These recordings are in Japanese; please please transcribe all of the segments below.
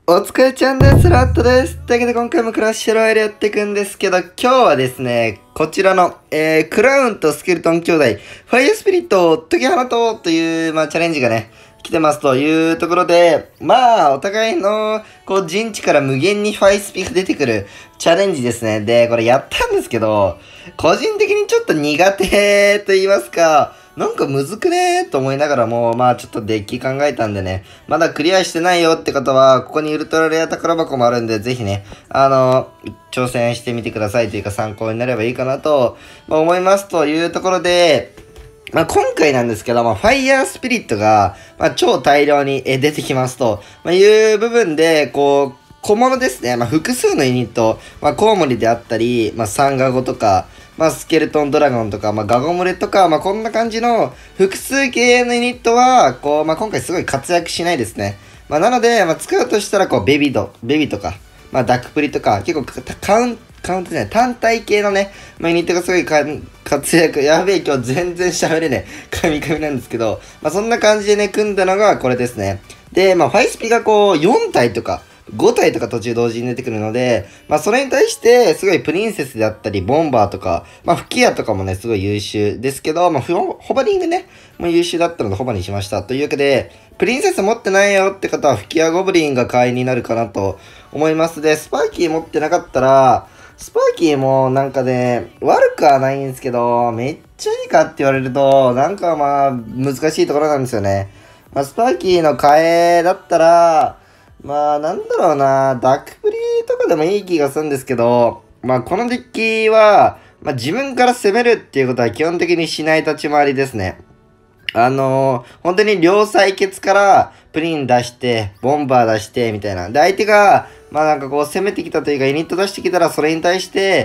お疲れちゃんです。ラットです。というわけで今回もクラッシュロイヤルやっていくんですけど、今日はですね、こちらの、クラウンとスケルトン兄弟、ファイアスピリットを解き放とうという、チャレンジがね、来てますというところで、お互いの、陣地から無限にファイスピが出てくるチャレンジですね。で、これやったんですけど、個人的にちょっと苦手と言いますか、なんかむずくねーと思いながらも、ちょっとデッキ考えたんでね、まだクリアしてないよって方は、ここにウルトラレア宝箱もあるんで、ぜひね、挑戦してみてくださいというか参考になればいいかなと、思いますというところで、今回なんですけど、ファイヤースピリットが、超大量に出てきますと、いう部分で、小物ですね。複数のユニット、コウモリであったり、サンガゴとか、スケルトンドラゴンとか、ガゴムレとか、こんな感じの複数系のユニットは、今回すごい活躍しないですね。なので、使うとしたら、ベビとか、ダックプリとか、結構カウントじゃない、単体系のね、ユニットがすごい活躍、やべえ、今日全然喋れねえ、神々なんですけど、そんな感じでね、組んだのがこれですね。で、ファイスピが4体とか、5体とか途中同時に出てくるので、それに対して、すごいプリンセスであったり、ボンバーとか、吹き矢とかもね、すごい優秀ですけど、ホバリングね、優秀だったのでホバにしました。というわけで、プリンセス持ってないよって方は、吹き矢ゴブリンが買いになるかなと思います。で、スパーキー持ってなかったら、スパーキーもなんかね、悪くはないんですけど、めっちゃいいかって言われると、なんか難しいところなんですよね。スパーキーの替えだったら、なんだろうな、ダークプリとかでもいい気がするんですけど、このデッキは、自分から攻めるっていうことは基本的にしない立ち回りですね。本当に両サイケツからプリン出して、ボンバー出して、みたいな。で、相手が、攻めてきたというか、ユニット出してきたら、それに対して、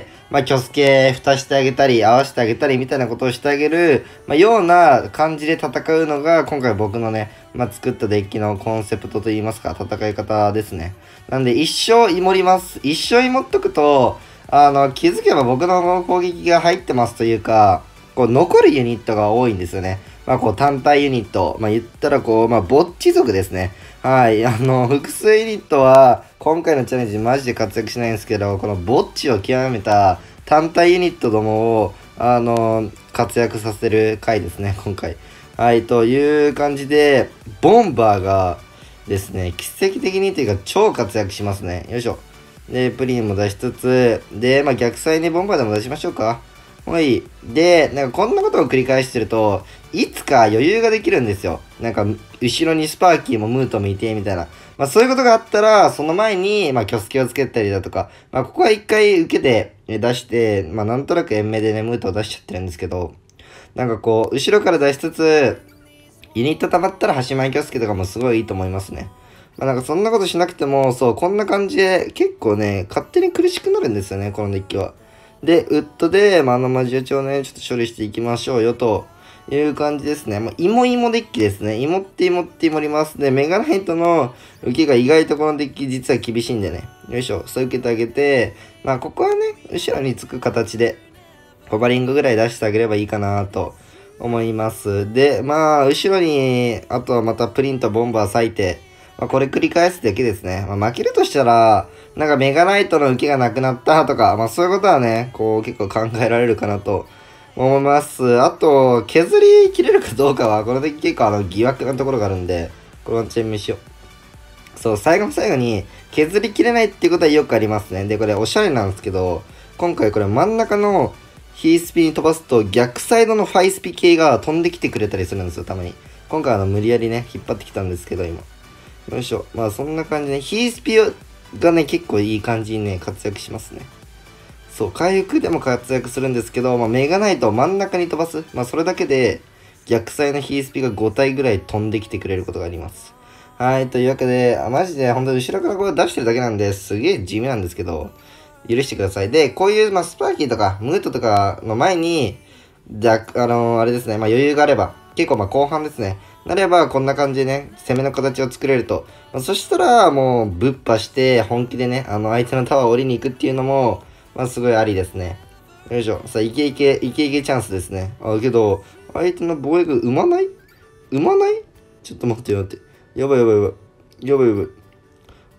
キョスケ蓋してあげたり、合わせてあげたり、みたいなことをしてあげる、ような感じで戦うのが、今回僕のね、作ったデッキのコンセプトといいますか、戦い方ですね。なんで、一生イモります。一生イモっとくと、気づけば僕の攻撃が入ってますというか、残るユニットが多いんですよね。単体ユニット。言ったらぼっち族ですね。はい。複数ユニットは、今回のチャレンジマジで活躍しないんですけど、このぼっちを極めた単体ユニットどもを、活躍させる回ですね、今回。はい。という感じで、ボンバーがですね、奇跡的にというか超活躍しますね。よいしょ。で、プリンも出しつつ、で、逆サイにボンバーでも出しましょうか。はい。で、こんなことを繰り返してると、いつか余裕ができるんですよ。後ろにスパーキーもムートもいて、みたいな。そういうことがあったら、その前に、キョスケをつけたりだとか、ここは一回受けて出して、なんとなく延命でね、ムートを出しちゃってるんですけど、後ろから出しつつ、ユニット溜まったら端前キョスケとかもすごいいいと思いますね。そんなことしなくても、そう、こんな感じで、結構ね、勝手に苦しくなるんですよね、このデッキは。で、ウッドで、マジ打ちをね、ちょっと処理していきましょうよ、という感じですね。イモデッキですね。イモってイモります。で、メガナイトの受けが意外とこのデッキ実は厳しいんでね。よいしょ。そう受けてあげて、ここはね、後ろにつく形で、ホバリングぐらい出してあげればいいかなと思います。で、後ろに、あとはまたプリンとボンバー割いて、これ繰り返すだけですね。負けるとしたら、メガナイトの受けがなくなったとか、そういうことはね、結構考えられるかなと思います。あと、削り切れるかどうかは、この時結構疑惑なところがあるんで、これワンチェン見しよう。そう、最後の最後に、削り切れないっていうことはよくありますね。で、これおしゃれなんですけど、今回これ真ん中のヒースピに飛ばすと、逆サイドのファイスピ系が飛んできてくれたりするんですよ、たまに。今回無理やりね、引っ張ってきたんですけど、今。よいしょ。そんな感じで、ヒースピがね、結構いい感じにね、活躍しますね。そう、回復でも活躍するんですけど、メガナイトを真ん中に飛ばす。それだけで、逆サイのヒースピが5体ぐらい飛んできてくれることがあります。はい、というわけで、マジで本当に後ろからこれ出してるだけなんで、すげえ地味なんですけど、許してください。で、こういう、スパーキーとか、ムートとかの前に、あれですね、余裕があれば、結構後半ですね。なれば、こんな感じでね、攻めの形を作れると。そしたら、もう、ぶっ破して、本気でね、相手のタワーを降りに行くっていうのも、すごいありですね。よいしょ。さあ、イケイケチャンスですね。けど、相手の防衛軍、生まないちょっと待って。やばい。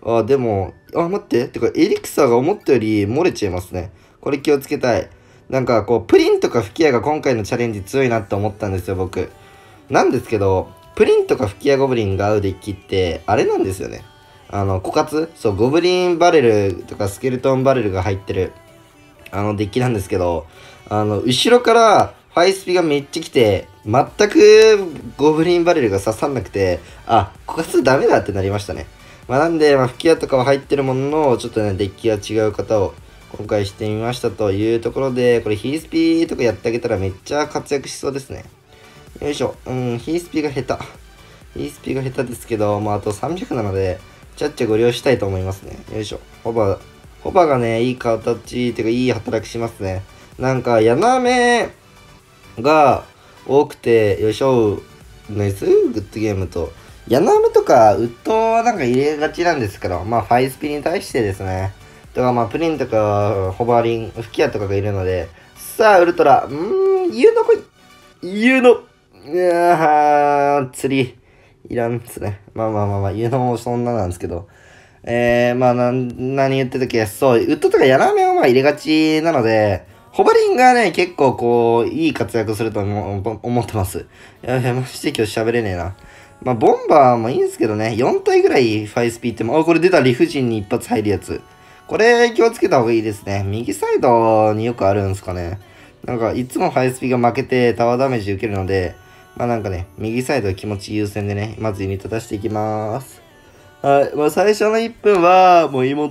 あ、でも、あ、待って。てか、エリクサーが思ったより漏れちゃいますね。これ気をつけたい。なんか、こう、プリンとか吹き矢が今回のチャレンジ強いなって思ったんですよ、僕。なんですけど、プリンとか吹き矢ゴブリンが合うデッキって、あれなんですよね。枯渇そう、ゴブリンバレルとかスケルトンバレルが入ってる、デッキなんですけど、後ろからファイスピがめっちゃ来て、全くゴブリンバレルが刺さんなくて、あ、枯渇ダメだってなりましたね。なんで、吹き矢とかは入ってるものの、ちょっとね、デッキが違う方を今回してみましたというところで、これヒースピーとかやってあげたらめっちゃ活躍しそうですね。よいしょ。ヒースピが下手。ヒースピが下手ですけど、あと300なので、ちゃっちゃご利用したいと思いますね。よいしょ。ホバがね、いい形、てかいい働きしますね。なんか、ヤナメが多くて、よいしょ。ナイスグッドゲームと。ヤナメとか、ウッドはなんか入れがちなんですけど、ファイスピに対してですね。とか、プリンとか、ホバリン、吹き矢とかがいるので、さあ、ウルトラ、ユノ来いユノいやー、釣り。いらんっすね。ユノもそんななんですけど。何言ってたっけそう、ウッドとかヤナメを入れがちなので、ホバリンがね、結構こう、いい活躍すると思ってます。やべ、マジで今日喋れねえな。ボンバーもいいんですけどね、4体ぐらいファイスピーっても、これ出た理不尽に一発入るやつ。これ気をつけた方がいいですね。右サイドによくあるんですかね。なんか、いつもファイスピが負けてタワーダメージ受けるので、なんかね、右サイドは気持ち優先でね、まずユニット出していきます。はい。最初の1分は、もう芋って、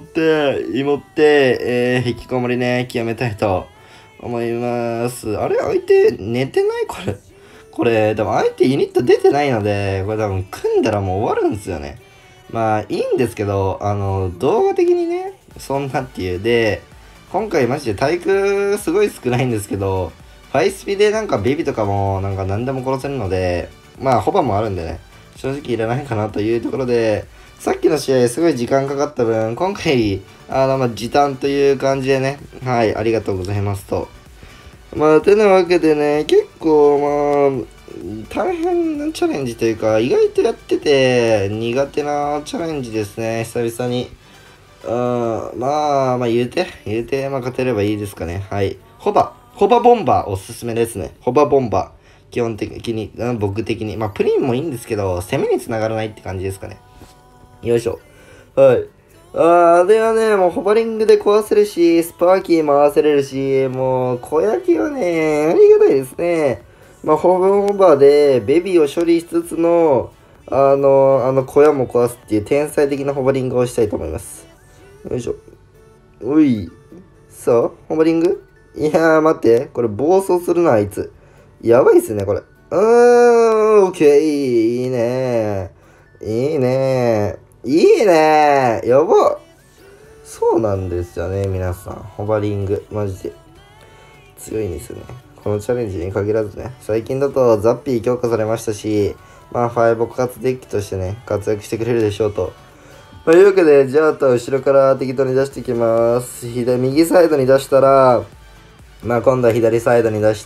引きこもりね、極めたいと思います。あれ相手寝てないこれ、でも相手ユニット出てないので、これ多分組んだらもう終わるんですよね。いいんですけど、動画的にね、そんなっていう。で、今回マジで対空すごい少ないんですけど、ファイスピでなんかベビとかもなんか何でも殺せるので、ホバもあるんでね、正直いらないかなというところで、さっきの試合すごい時間かかった分、今回、時短という感じでね、はい、ありがとうございますと。てなわけでね、結構、大変なチャレンジというか、意外とやってて苦手なチャレンジですね、久々に。言うて、勝てればいいですかね。はい。ホバボンバーおすすめですね。ホバボンバー。基本的に、僕的に。プリンもいいんですけど、攻めにつながらないって感じですかね。よいしょ。はい。ではね、もうホバリングで壊せるし、スパーキー回せれるし、もう、小焼きはね、ありがたいですね。ホバーで、ベビーを処理しつつの、小屋も壊すっていう天才的なホバリングをしたいと思います。よいしょ。おい。さあ、ホバリングいやー、待って。これ暴走するな、あいつ。やばいっすね、これ。オッケー。いいねいいねいいねやばそうなんですよね、皆さん。ホバリング、マジで。強いんですよね。このチャレンジに限らずね。最近だとザッピー強化されましたし、ファイボ活デッキとしてね、活躍してくれるでしょうと。というわけで、じゃあ後ろから適当に出していきます。右サイドに出したら、今度は左サイドに出して、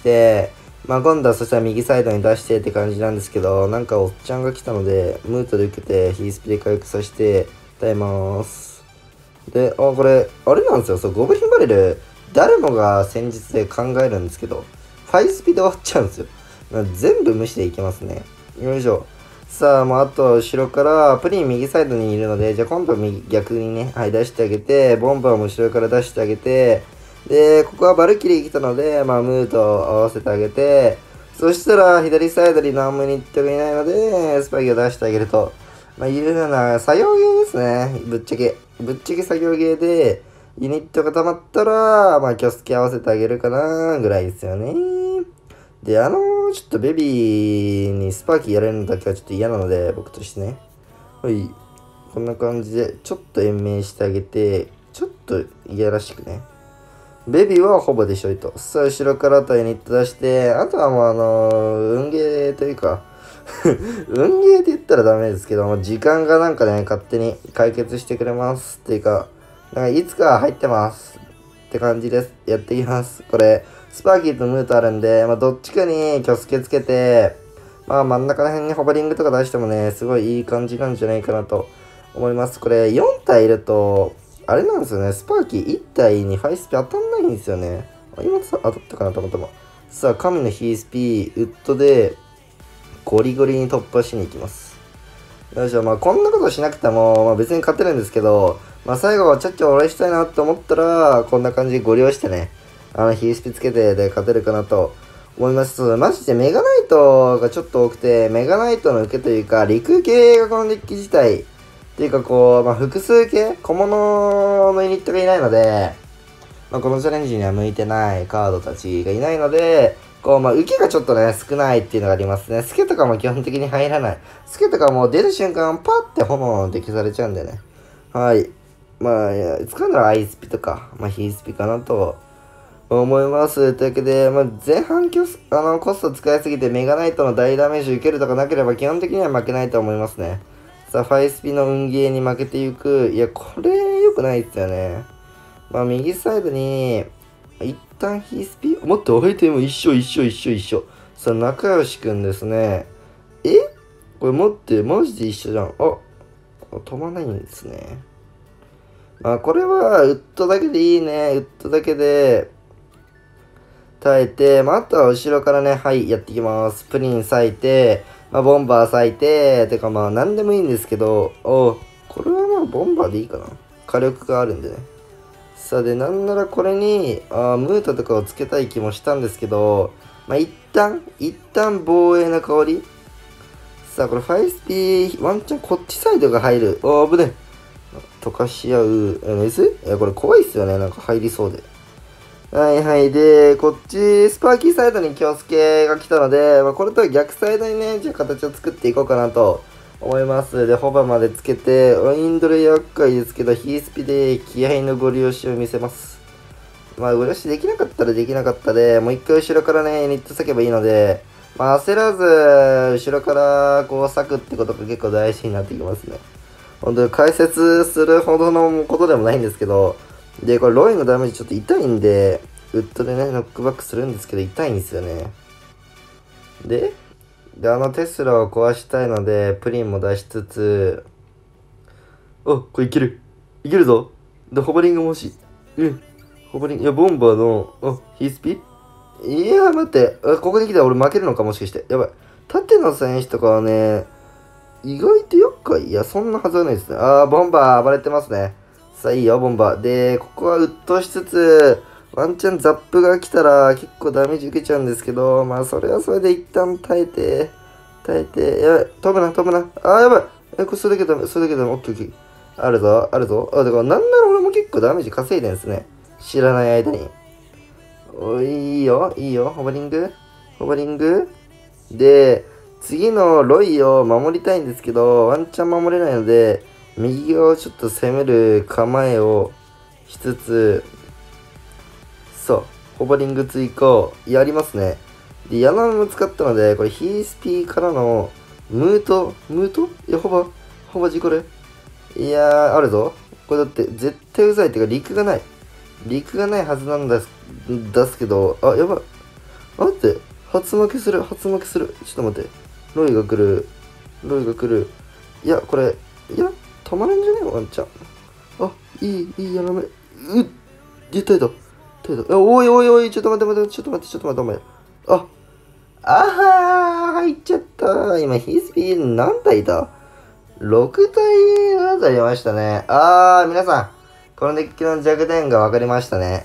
今度はそしたら右サイドに出してって感じなんですけど、なんかおっちゃんが来たので、ムートで受けて、ヒースピで回復させて、耐えます。で、これ、あれなんですよ、そう、ゴブリンバレル、誰もが戦術で考えるんですけど、ファイスピで終わっちゃうんですよ。全部無視でいけますね。よいしょ。さあ、あと、後ろから、プリン右サイドにいるので、じゃあ今度は逆にね、はい、出してあげて、ボンバーも後ろから出してあげて、で、ここはバルキリー来たので、ムートを合わせてあげて、そしたら左サイドに何もユニットがいないので、スパイを出してあげると。いうような作業ゲーですね。ぶっちゃけ作業ゲーで、ユニットが溜まったら、キョスケ合わせてあげるかなぐらいですよね。で、ちょっとベビーにスパーキーやれるのだけはちょっと嫌なので、僕としてね。はい。こんな感じで、ちょっと延命してあげて、ちょっといやらしくね。ベビーはほぼでしょいと。さあ、後ろからとユニット出して、あとはもう運ゲーというか運ゲーって言ったらダメですけども、時間がなんかね、勝手に解決してくれますっていうか、いつか入ってますって感じです。やっていきます。これ、スパーキーとムートあるんで、どっちかにキョスケつけて、真ん中ら辺にホバリングとか出してもね、すごいいい感じなんじゃないかなと思います。これ4体いると、あれなんですよね。スパーキー1体にファイスピ当たんないんですよね。今さ当たったかな、たまたま。さあ、神のヒースピウッドでゴリゴリに突破しに行きます。よいしょ、まあこんなことしなくても、まあ別に勝てるんですけど、まあ最後はちゃっちゃお礼したいなと思ったら、こんな感じでご利用してね、ヒースピつけてで勝てるかなと思います。マジでメガナイトがちょっと多くて、メガナイトの受けというか、陸系がこのデッキ自体、っていうかこう、まあ複数系小物のユニットがいないので、まあこのチャレンジには向いてないカードたちがいないので、こう、まあ、受けがちょっとね、少ないっていうのがありますね。スケとかも基本的に入らない。スケとかも出る瞬間、パッて炎の出消されちゃうんでね。はい。まあ、使うならアイスピとか、まあ、ヒースピかなと思います。というわけで、まあ、前半コスト使いすぎてメガナイトの大ダメージ受けるとかなければ基本的には負けないと思いますね。さあ、ファイスピの運ゲーに負けていく。いや、これ良くないですよね。まあ、右サイドに、一旦ヒースピ待って、相手も一緒。さあ、仲良しくんですね。これ待って、マジで一緒じゃん。飛ばないんですね。まあ、これは、ウッドだけでいいね。ウッドだけで、耐えて、まあ、あとは後ろからね、はい、やっていきます。プリン咲いて、まあ、ボンバー咲いて、てかまあ、なんでもいいんですけど、これはまあ、ボンバーでいいかな。火力があるんでね。さあ、で、なんならこれに、ムータとかをつけたい気もしたんですけど、まあ、一旦防衛の香り。さあ、これファイスピー、ワンチャンこっちサイドが入る。危ねえ。溶かし合う。いや、これ怖いっすよね。なんか入りそうで。はいはい。で、こっち、スパーキーサイドに京介が来たので、まあ、これとは逆サイドにね、じゃあ形を作っていこうかなと思います。で、ホバまでつけて、インドレ厄介ですけど、ヒースピで気合のご利用しを見せます。まあ、ご利用しできなかったらできなかったで、もう一回後ろからね、ユニット割けばいいので、まあ、焦らず、後ろからこう割くってことが結構大事になってきますね。本当に解説するほどのことでもないんですけど、で、これロイのダメージちょっと痛いんで、ウッドでね、ノックバックするんですけど、痛いんですよね。で、テスラを壊したいので、プリンも出しつつ、これいける。いけるぞ。で、ホバリングも欲しい。ホバリング、いや、ボンバーの、ヒースピいや、待って。ここに来たら俺負けるのかもしかして。やばい。縦の選手とかはね、意外と厄介。いや、そんなはずはないですね。ボンバー暴れてますね。さあ、いいよ、ボンバー。で、ここは鬱陶しつつ、ワンチャンザップが来たら結構ダメージ受けちゃうんですけど、まあ、それはそれで一旦耐えて、やばい、飛ぶな。やばい。これそれだけダメ、オッケー。あるぞ。だからなんなら俺も結構ダメージ稼いでんすね。知らない間に。いいよ。ホバリング。で、次のロイを守りたいんですけど、ワンチャン守れないので、右側をちょっと攻める構えをしつつ、ホバリング追加やりますね。で、ヤナム使ったので、これヒースピーからのムートいや、ホバジこれ。いやー、あるぞ。これだって絶対うざいっていうか陸がないはずなんですけど、やばい。待って。初負けする。ちょっと待って。ロイが来る。いや、これ、止まるんじゃねえワンちゃん。いい、やらめ。耐えた。おい、ちょっと待って、お前。入っちゃった。今、ヒースピー何体いた ?6 体あたりましたね。皆さん、このデッキの弱点が分かりましたね。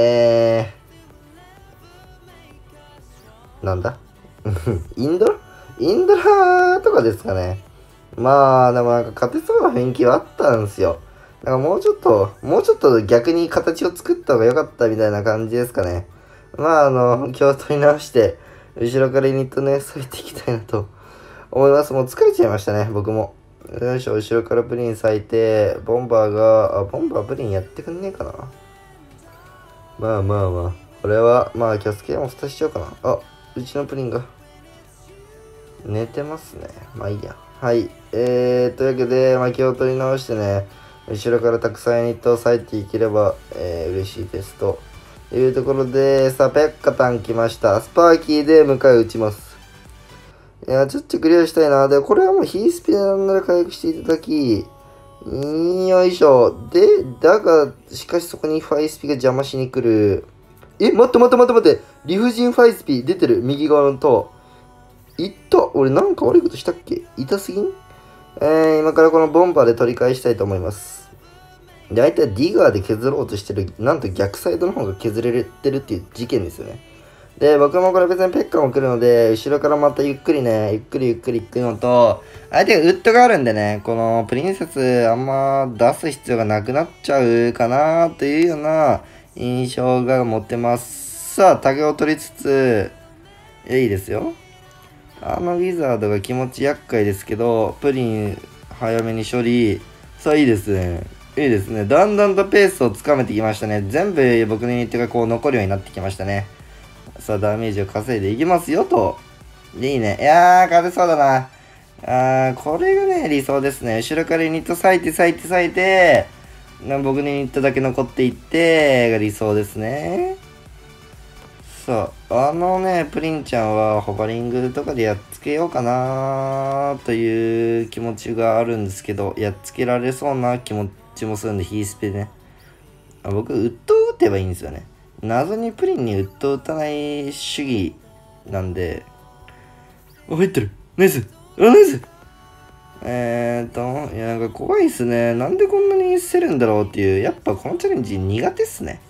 なんだインドラとかですかね。まあ、でもなんか勝てそうな雰囲気はあったんですよ。なんかもうちょっと逆に形を作った方が良かったみたいな感じですかね。まあ、今日取り直して、後ろからユニットね、添えていきたいなと思います。もう疲れちゃいましたね、僕も。よいしょ、後ろからプリン咲いて、ボンバープリンやってくんねえかな。まあ。これは、まあ、キャスケも蓋しちゃおうかな。うちのプリンが寝てますね。まあいいや。はい。というわけで、気を取り直してね、後ろからたくさんユニットを割いていければ、嬉しいですというところで、さあ、ペッカタン来ました。スパーキーで迎え撃ちます。いや、ちょっとクリアしたいな。で、これはもうヒースピでなんなら回復していただき、 よいしょ。で、だが、しかしそこにファイスピが邪魔しに来る。待って。理不尽ファイスピ出てる。右側の塔。俺なんか悪いことしたっけ？痛すぎん？今からこのボンバーで取り返したいと思います。で、相手はディガーで削ろうとしてる。なんと逆サイドの方が削れてるっていう事件ですよね。で、僕もこれ別にペッカも来るので、後ろからまたゆっくり行くのと、相手がウッドがあるんでね、このプリンセスあんま出す必要がなくなっちゃうかなというような印象が持ってます。さあ、タグを取りつつ、いいですよ。ウィザードが気持ち厄介ですけど、プリン早めに処理。さあ、いいですね。だんだんとペースをつかめてきましたね。全部僕のユニットがこう残るようになってきましたね。さあ、ダメージを稼いでいきますよと。いいね。いやー、勝てそうだな。これがね、理想ですね。後ろからユニット割いて、僕のユニットだけ残っていって、が理想ですね。さあ、プリンちゃんはホバリングとかでやっつけようかなという気持ちがあるんですけど、やっつけられそうな気持ちもするんで、ヒースペでね。僕、ウッド打てばいいんですよね。謎にプリンにウッド打たない主義なんで。入ってる。ナイス。いや、なんか怖いっすね。なんでこんなにせるんだろうっていう。やっぱこのチャレンジ苦手っすね。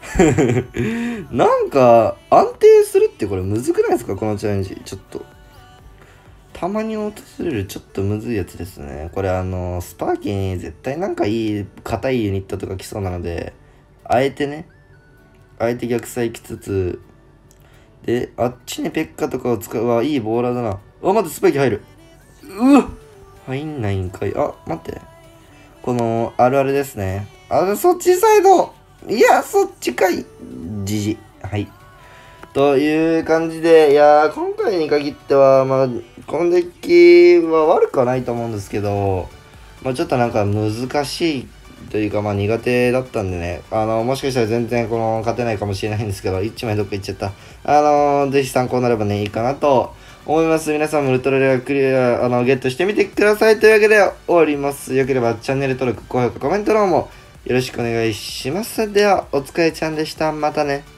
なんか、安定するってこれむずくないですか？このチャレンジ。ちょっと。たまに訪れるちょっとむずいやつですね。これスパーキーに絶対なんか硬いユニットとか来そうなので、あえて逆サイ来つつ、で、あっちにペッカとかを使うわ、いいボーラーだな。待って、スパイキ入る。入んないんかい。待って。この、あるあるですね。そっちサイド。いや、そっちかい。じじ。はい。という感じで、いやー、今回に限っては、このデッキは悪くはないと思うんですけど、ちょっとなんか難しいというか、苦手だったんでね、もしかしたら全然勝てないかもしれないんですけど、1枚どっか行っちゃった。ぜひ参考になればね、いいかなと思います。皆さんもウルトラレアクリア、ゲットしてみてください。というわけで終わります。よければチャンネル登録、高評価、コメント欄もよろしくお願いします。では、お疲れちゃんでした。またね。